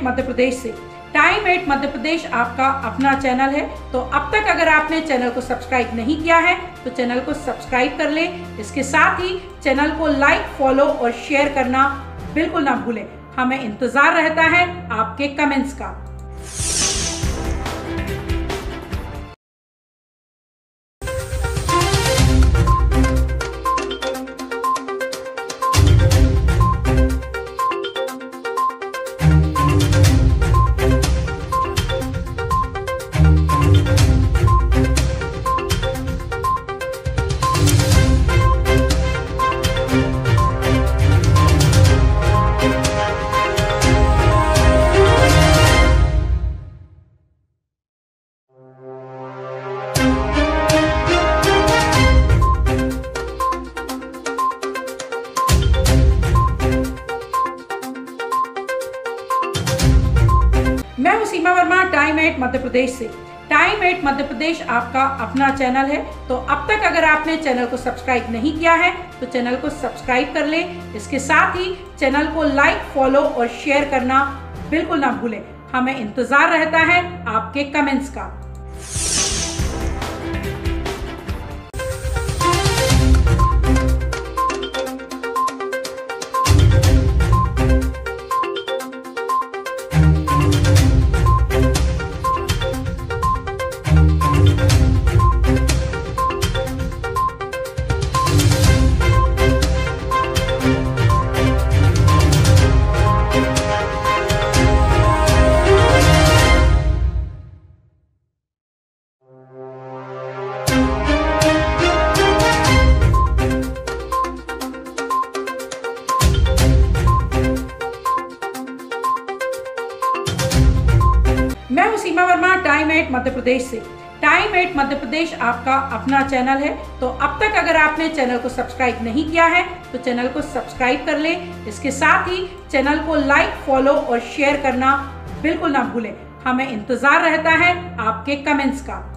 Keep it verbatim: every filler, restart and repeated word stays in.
मध्य प्रदेश से। Time eight Madhya प्रदेश आपका अपना चैनल है, तो अब तक अगर आपने चैनल को सब्सक्राइब नहीं किया है तो चैनल को सब्सक्राइब कर लें। इसके साथ ही चैनल को लाइक, फॉलो और शेयर करना बिल्कुल ना भूलें। हमें इंतजार रहता है आपके कमेंट्स का। मैं हूं सीमा वर्मा, टाइम एट मध्य प्रदेश से। टाइम एट मध्य प्रदेश आपका अपना चैनल है, तो अब तक अगर आपने चैनल को सब्सक्राइब नहीं किया है तो चैनल को सब्सक्राइब कर लें। इसके साथ ही चैनल को लाइक, फॉलो और शेयर करना बिल्कुल ना भूलें। हमें इंतजार रहता है आपके कमेंट्स का। मैं हूं सीमा वर्मा, टाइम एट मध्य प्रदेश से। टाइम एट मध्य प्रदेश आपका अपना चैनल है, तो अब तक अगर आपने चैनल को सब्सक्राइब नहीं किया है तो चैनल को सब्सक्राइब कर लें। इसके साथ ही चैनल को लाइक, फॉलो और शेयर करना बिल्कुल ना भूलें। हमें इंतजार रहता है आपके कमेंट्स का।